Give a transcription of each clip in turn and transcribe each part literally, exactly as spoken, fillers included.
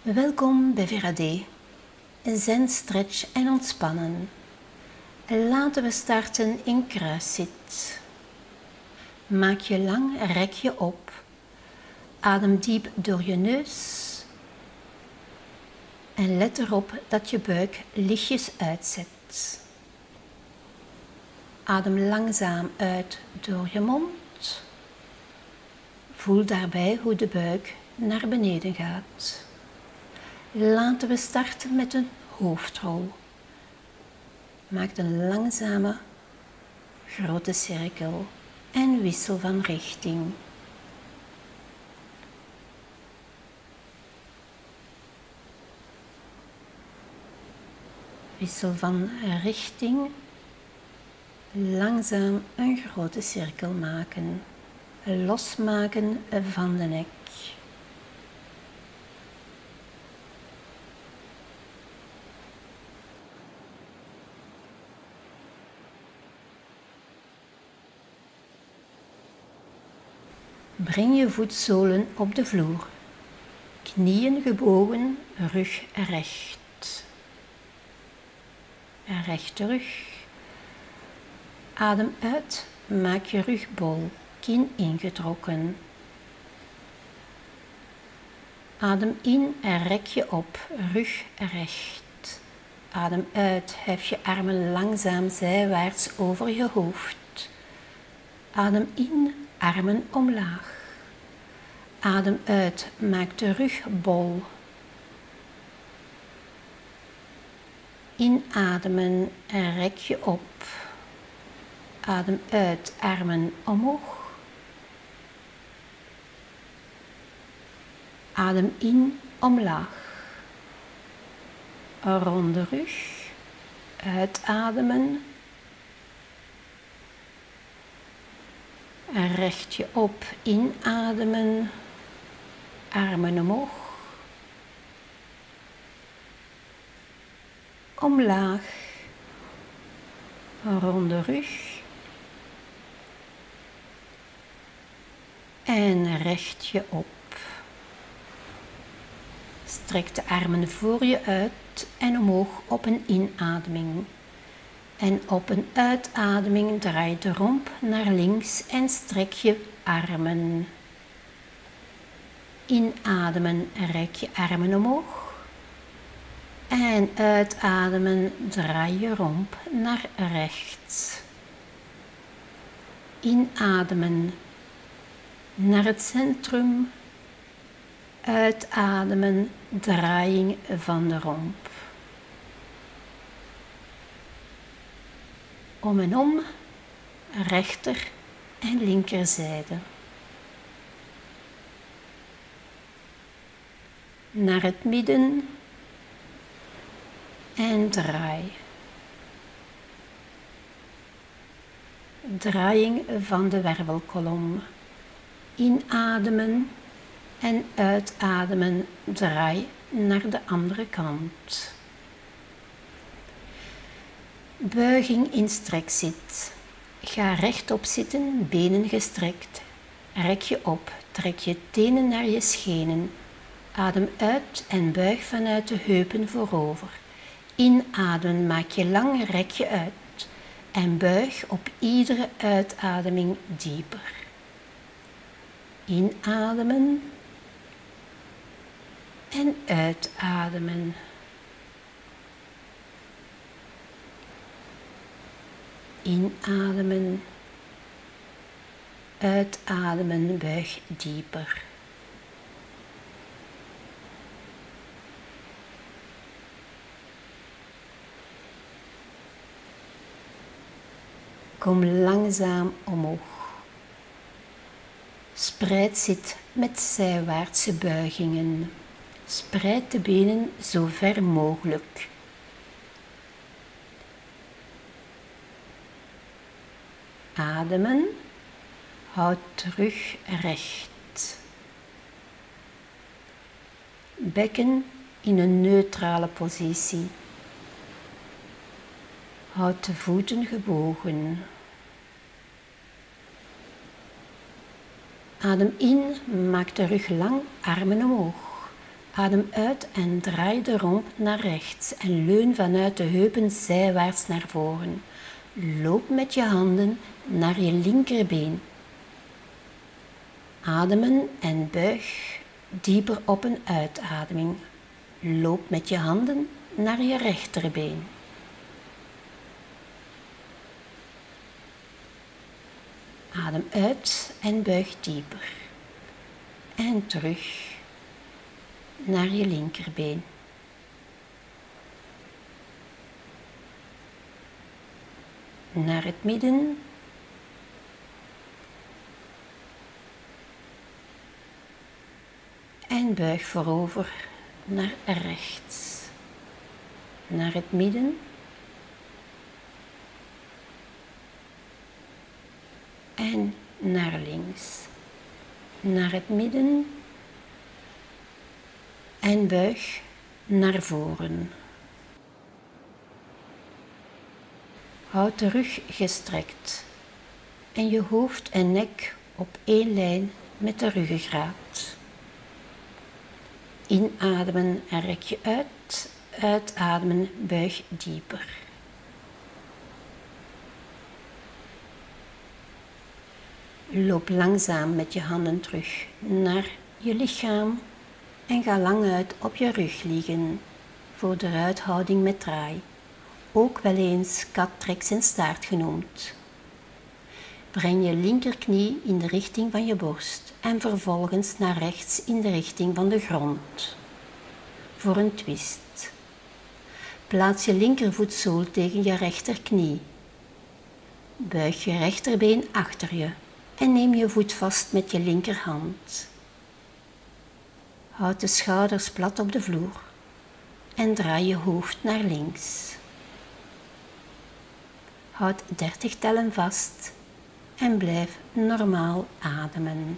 Welkom bij Vera-D. Zen, stretch en ontspannen. Laten we starten in kruiszit. Maak je lang, rek je op. Adem diep door je neus. En let erop dat je buik lichtjes uitzet. Adem langzaam uit door je mond. Voel daarbij hoe de buik naar beneden gaat. Laten we starten met een hoofdrol. Maak een langzame, grote cirkel en wissel van richting. Wissel van richting, langzaam een grote cirkel maken, losmaken van de nek. Breng je voetzolen op de vloer, knieën gebogen, rug recht. Rechte rug. Adem uit, maak je rug bol, kin ingetrokken. Adem in en rek je op, rug recht. Adem uit, hef je armen langzaam zijwaarts over je hoofd. Adem in, armen omlaag. Adem uit, maak de rug bol. Inademen en rek je op. Adem uit, armen omhoog. Adem in, omlaag. Een ronde rug. Uitademen. En recht je op, inademen. Armen omhoog. Omlaag. Een ronde rug. En recht je op. Strek de armen voor je uit en omhoog op een inademing. En op een uitademing draai de romp naar links en strek je armen. Inademen, rek je armen omhoog. En uitademen, draai je romp naar rechts. Inademen naar het centrum. Uitademen, draaiing van de romp. Om en om, rechter en linkerzijde. Naar het midden en draai. Draaiing van de wervelkolom. Inademen en uitademen, draai naar de andere kant. Buiging in strekzit. Ga rechtop zitten, benen gestrekt. Rek je op, trek je tenen naar je schenen. Adem uit en buig vanuit de heupen voorover. Inademen, maak je lang, rek je uit. En buig op iedere uitademing dieper. Inademen. En uitademen. Inademen. Uitademen, buig dieper. Kom langzaam omhoog. Spreid zit met zijwaartse buigingen. Spreid de benen zo ver mogelijk. Ademen. Houd terug recht. Bekken in een neutrale positie. Houd de voeten gebogen. Adem in, maak de rug lang, armen omhoog. Adem uit en draai de romp naar rechts en leun vanuit de heupen zijwaarts naar voren. Loop met je handen naar je linkerbeen. Ademen en buig dieper op een uitademing. Loop met je handen naar je rechterbeen. Adem uit en buig dieper. En terug naar je linkerbeen. Naar het midden. En buig voorover naar rechts. Naar het midden. En naar links. Naar het midden. En buig naar voren. Houd de rug gestrekt en je hoofd en nek op één lijn met de ruggengraat. Inademen en rek je uit, uitademen, buig dieper. Loop langzaam met je handen terug naar je lichaam en ga lang uit op je rug liggen voor de uithouding met draai, ook wel eens kat trek en staart genoemd. Breng je linkerknie in de richting van je borst en vervolgens naar rechts in de richting van de grond. Voor een twist. Plaats je linkervoetzool tegen je rechterknie. Buig je rechterbeen achter je en neem je voet vast met je linkerhand. Houd de schouders plat op de vloer en draai je hoofd naar links. Houd dertig tellen vast en blijf normaal ademen.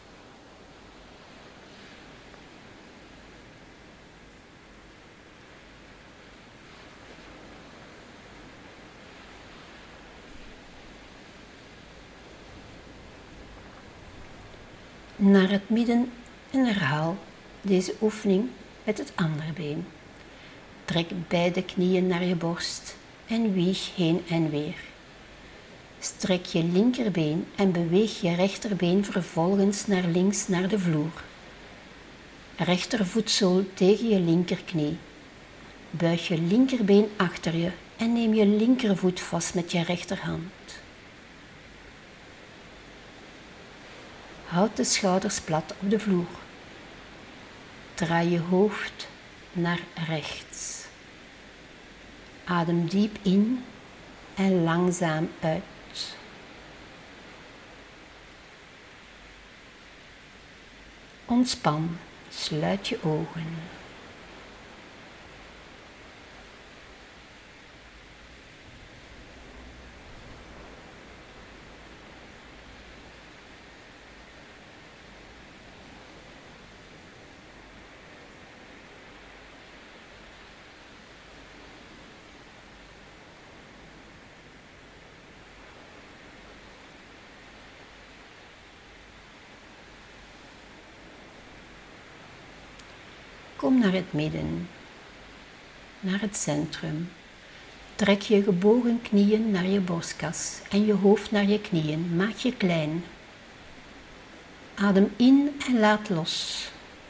Naar het midden en herhaal deze oefening met het andere been. Trek beide knieën naar je borst en wieg heen en weer. Strek je linkerbeen en beweeg je rechterbeen vervolgens naar links naar de vloer. Rechtervoetzool tegen je linkerknie. Buig je linkerbeen achter je en neem je linkervoet vast met je rechterhand. Houd de schouders plat op de vloer. Draai je hoofd naar rechts. Adem diep in en langzaam uit. Ontspan, sluit je ogen. Kom naar het midden, naar het centrum. Trek je gebogen knieën naar je borstkas en je hoofd naar je knieën. Maak je klein. Adem in en laat los.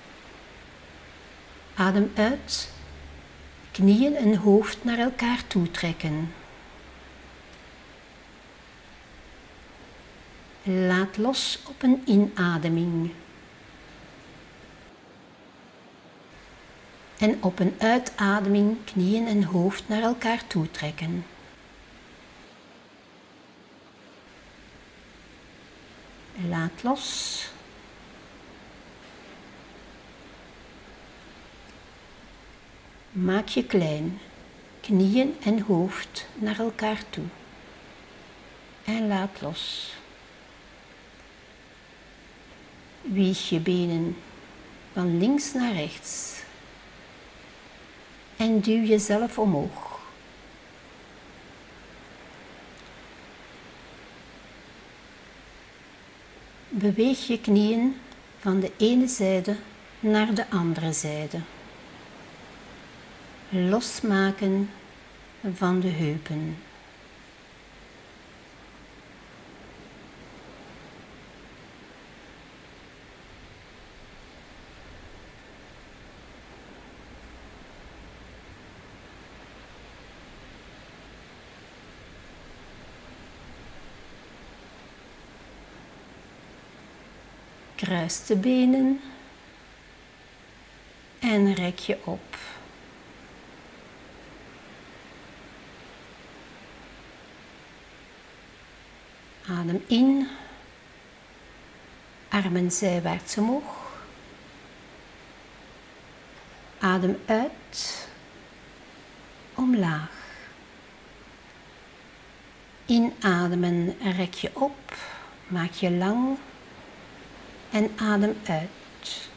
Adem uit. Knieën en hoofd naar elkaar toe trekken. Laat los op een inademing. En op een uitademing knieën en hoofd naar elkaar toe trekken. Laat los. Maak je klein. Knieën en hoofd naar elkaar toe. En laat los. Wieg je benen van links naar rechts. En duw jezelf omhoog. Beweeg je knieën van de ene zijde naar de andere zijde. Losmaken van de heupen. Kruis de benen en rek je op. Adem in, armen zijwaarts omhoog. Adem uit, omlaag. Inademen, rek je op, maak je lang en adem uit.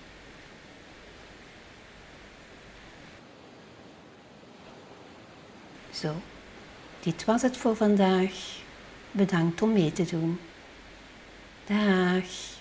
Zo, dit was het voor vandaag. Bedankt om mee te doen. Dag.